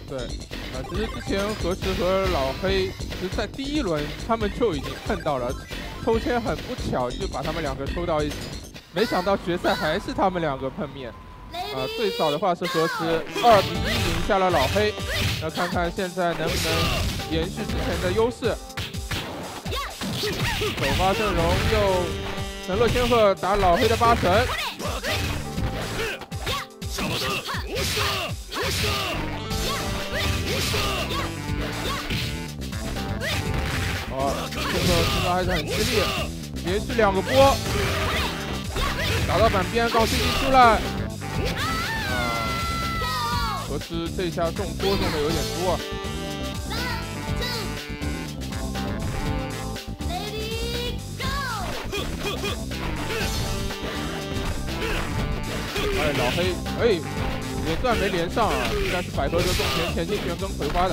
对，其实之前何时和老黑，其实在第1轮他们就已经碰到了，抽签很不巧就把他们2个抽到一起，没想到决赛还是他们2个碰面。最早的话是何时2比1赢下了老黑，那看看现在能不能延续之前的优势。首发阵容又神乐千鹤打老黑的8神。 这个出招还是很激烈，连续2个波，打到板边，高 CD 出来。何时这下中波中的有点多。哎，老黑，连段没连上啊，应该是百合的重拳、前进拳跟葵花的。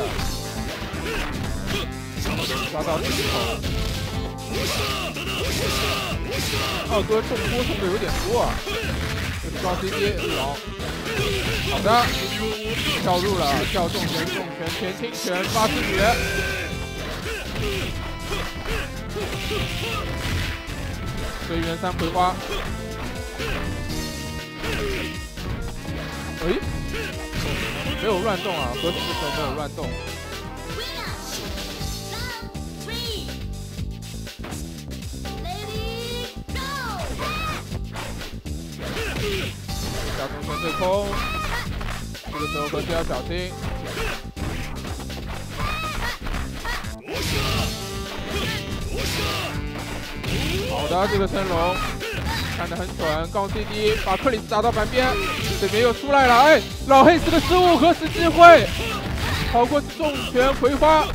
抓到第1口，2哥中波中的有点多啊，这是高 CD 好，好的，跳入了，跳重拳、前倾拳、8字诀，随缘3葵花，没有乱动啊，何时的时候没有乱动。 小中拳对空，这个时候何时要小心。好的，这个升龙看得很准，杠 CD 把克里斯打到板边，这边又出来了，哎，老黑这个失误，何时机会？跑过重拳葵花。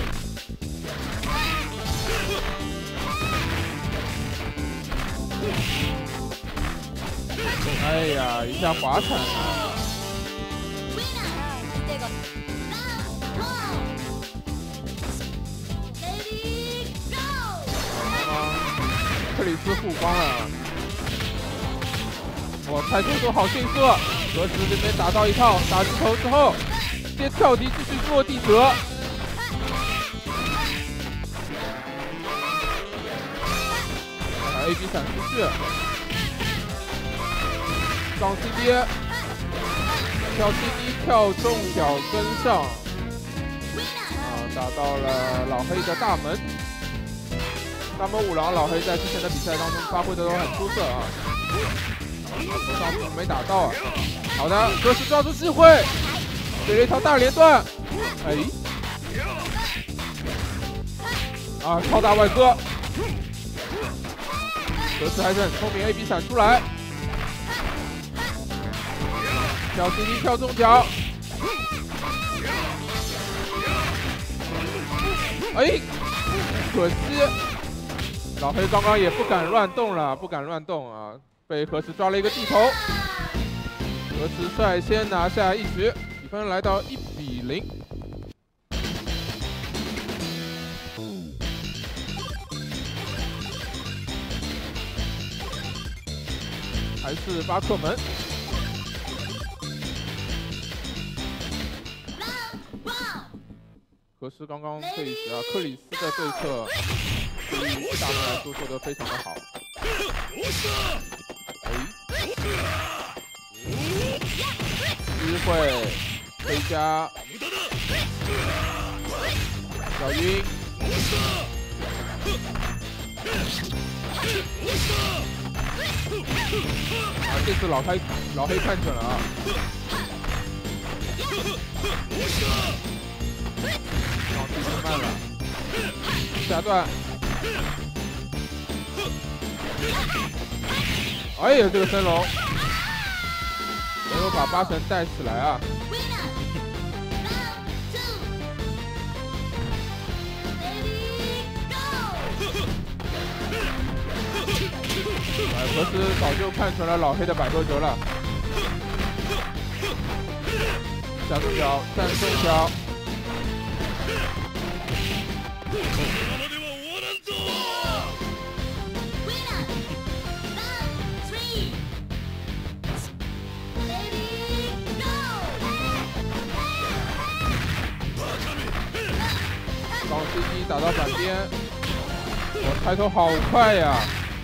哎呀，一下滑铲了！克里斯护光了，我猜节奏好迅速，何时这边打到一套，打击头之后，直接跳敌继续落地折。A B 闪出去。 上 CD， 跳 CD 跳中脚跟上，打到了老黑的大门。大门五郎，老黑在之前的比赛当中发挥的都很出色啊。头上没打到啊。好的，何时抓住机会，给了一条大连段。哎，超大外割。何时还是很聪明 ，A B 闪出来。 跳 CD 跳中脚，哎，可惜老黑刚刚也不敢乱动了，不敢乱动啊，被何时抓了一个地头，何时率先拿下一局，比分来到1比0。还是巴克门。 何时刚刚这一局啊，克里斯的对策对于大门来说做得非常的好。机会回家，小晕，这次老黑看准了啊。 往地就慢了，下段，哎呀，这个升龙没有把8神带起来啊！何时早就看出来老黑的百合折了，下中脚，站中脚。 CD 打到板边，我抬头好快呀！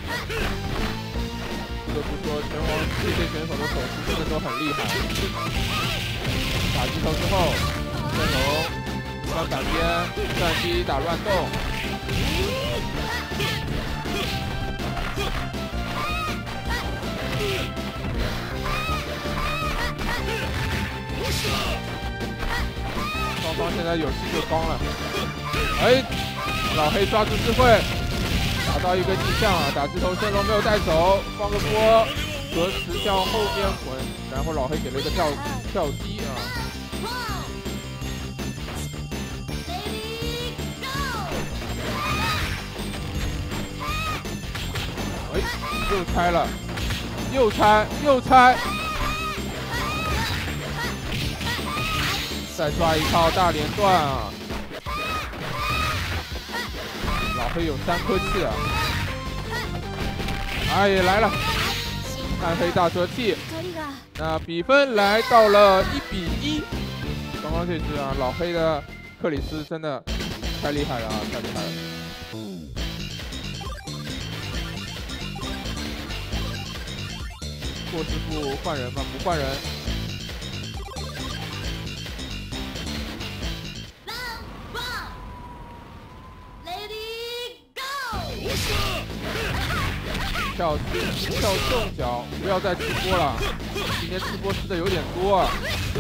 不得不说，拳王这些选手的手势真的都很厉害。打击头之后，阵龙翻板边，战机打乱动。双方现在有气就刚了。哎，老黑抓住机会，打到一个逆向啊！打击头升龙没有带走，放个波，和池向后面滚，然后老黑给了一个跳击啊！哎，又拆了，又拆，再抓一套大连段啊！老黑有3颗气啊！哎，来了，暗黑大蛇气。那比分来到了1比1。刚刚这局啊，老黑的克里斯真的太厉害了啊，太厉害了。霍师傅换人吗？不换人。跳重脚，不要再吃播了。今天吃播吃的有点多啊。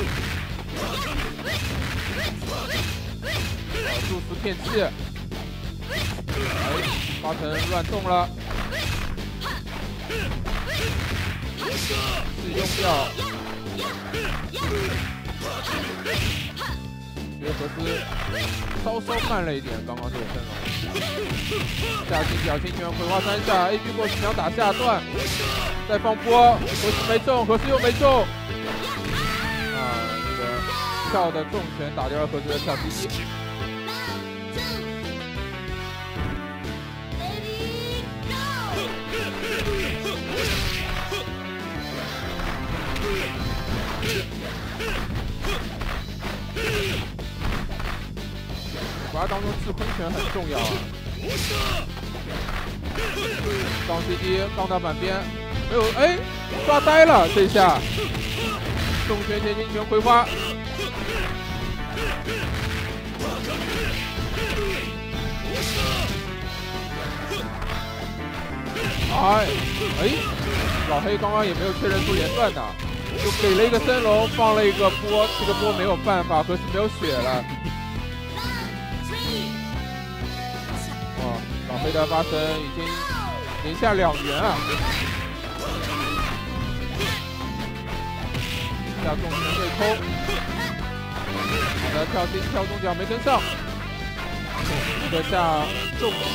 助斯骗气，哎，花藤乱动了，是用掉。觉得何斯稍慢了一点，刚刚这个阵容。下进小青拳，葵花3下 ，AB 过去想打下段，再放波，何斯没中，何斯又没中。啊，这个跳的重拳打掉了何斯的跳击。把它当做制空拳很重要啊！刚 CD 刚到板边，没有哎，抓呆了这一下，重拳前进拳葵花，哎，老黑刚刚也没有确认出连段的，就给了一个升龙，放了一个波，这个波没有办法，可是没有血了。老黑的发神已经连下2元啊！下重拳对空，好的跳进跳中脚没跟上，一个下重拳。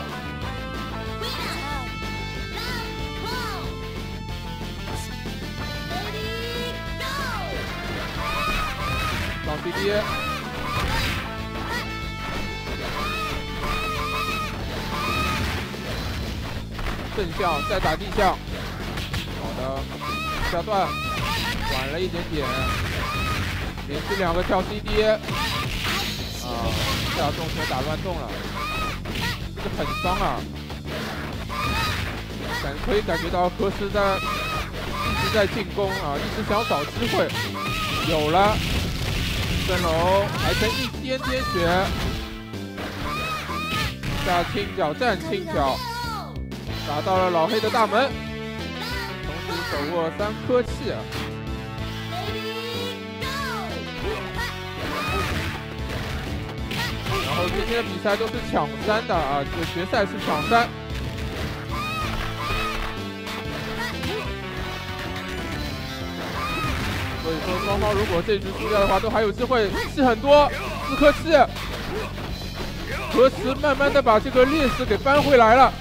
上 CD。正向再打地向，好的，下段晚了一点点，连续2个跳 CD， 啊，下重拳打乱动了，这个很伤啊，可以感觉到何时一直在进攻啊，一直想找机会，有了，升龙还剩一点点血，下轻脚站轻脚。打到了老黑的大门，同时手握3颗气啊！然后今天的比赛都是抢3的啊，这个决赛是抢3。所以说双方如果这局输掉的话，都还有机会，气很多，4颗气。何时慢慢的把这个劣势给扳回来了。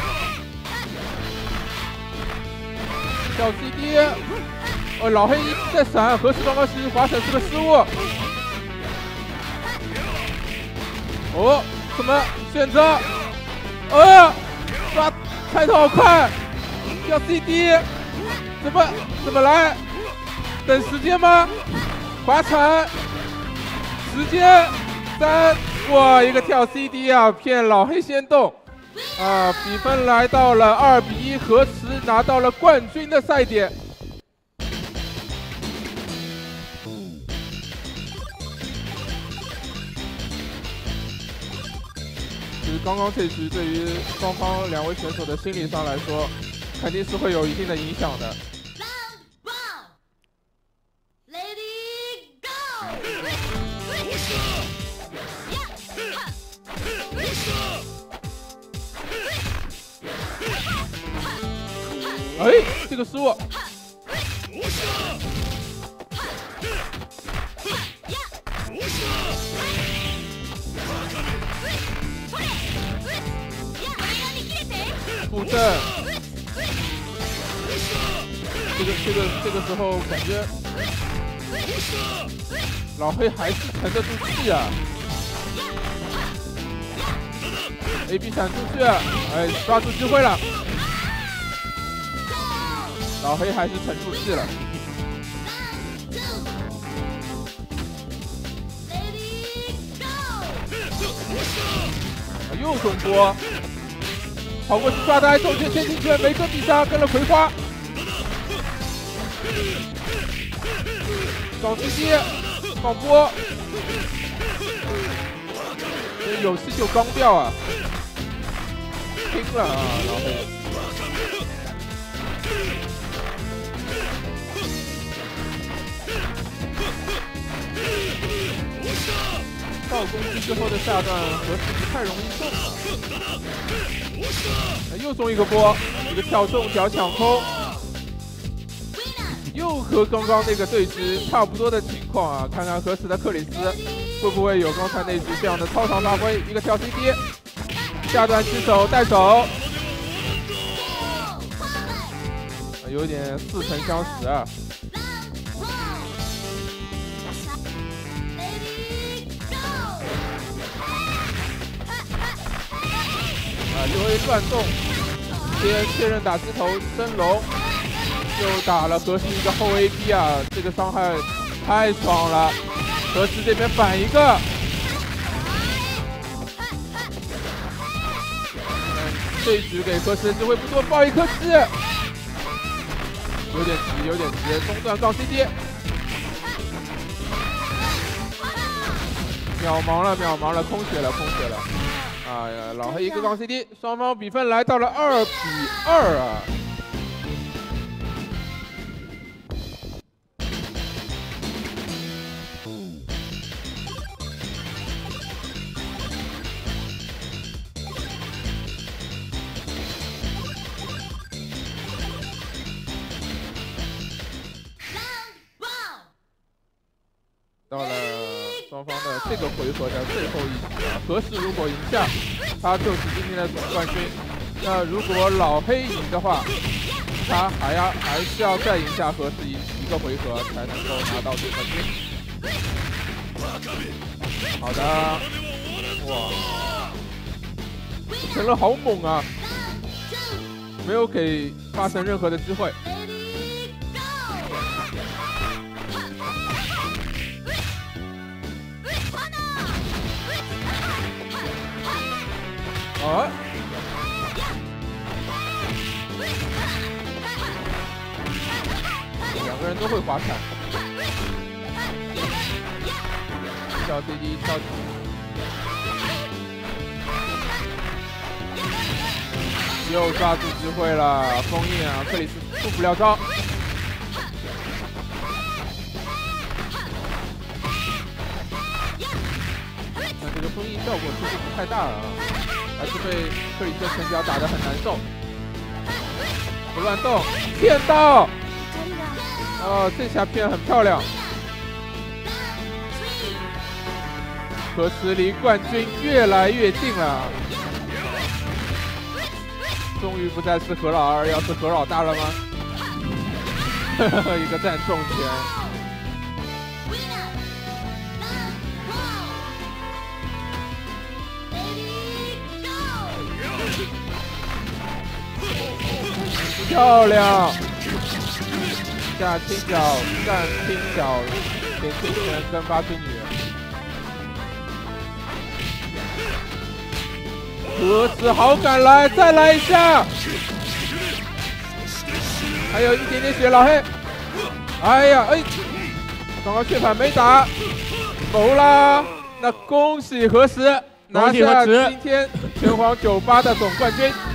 小 CD， 哦，老黑一直在闪，何时刚刚其实滑闪是个失误。哦，怎么选择？抓开头好快，要 CD， 怎么来？等时间吗？滑铲，时间3、 哇，一个跳 CD 啊，骗老黑先动啊！比分来到了2比1，和池拿到了冠军的赛点。其实刚刚这局对于双方2位选手的心理上来说，肯定是会有一定的影响的。 哎，这个失误。布阵。这个时候感觉老黑还是沉得住气啊。AB 闪出去，哎，抓住机会了。 老黑还是沉住气了，又中波，跑过去抓呆，中圈先进圈，梅哥必杀，跟了葵花，搞 CD， 放波，有气就刚掉啊，拼了啊，老黑。 到攻击之后的下段和池不太容易中了，又中一个波，一个跳中脚抢空，又和刚刚那个对局差不多的情况啊！看看和池的克里斯会不会有刚才那局这样的超常发挥，一个跳 CD， 下段起手带手，有点似曾相识啊。 6A 乱动，确认打机头升龙，又打了和石一个后 AB 啊，这个伤害太爽了。和石这边反一个，这一局给和石的机会不多，爆一颗鸡，有点急，有点急，中段杠 CD， 秒盲了，秒盲了，空血了，空血了。 哎呀，老黑一个杠 CD， 双方比分来到了2比2啊！到了双方的这个回合的最后一局啊，和石如果赢下，他就是今天的总冠军。那如果老黑赢的话，他还是要再赢下和石一个回合才能够拿到总冠军。好的，哇，陈乐好猛啊，没有给发生任何的机会。 啊！两个人都会滑铲，跳 CD 跳，又抓住机会了，封印啊！克里斯出不了招。那这个封印效果其实不太大啊。 还是被克里斯前脚打得很难受，不乱动，骗到，哦，这下骗很漂亮。和石离冠军越来越近了，终于不再是何老二，要是何老大了吗？一个站重拳。 漂亮，下轻脚，上轻脚，点轻拳跟8腿女。 何子好敢来，再来一下，还有一点点血，老黑。哎呀，哎，刚刚血盘没打，够啦。那恭喜何时拿下今天拳皇98的总冠军。